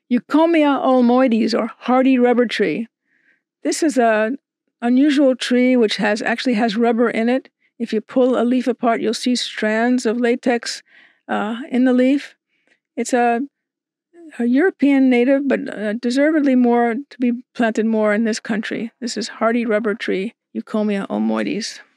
Eucommia ulmoides, or hardy rubber tree. This is an unusual tree which actually has rubber in it. If you pull a leaf apart, you'll see strands of latex in the leaf. It's a European native, but deservedly more to be planted more in this country. This is hardy rubber tree, Eucommia ulmoides.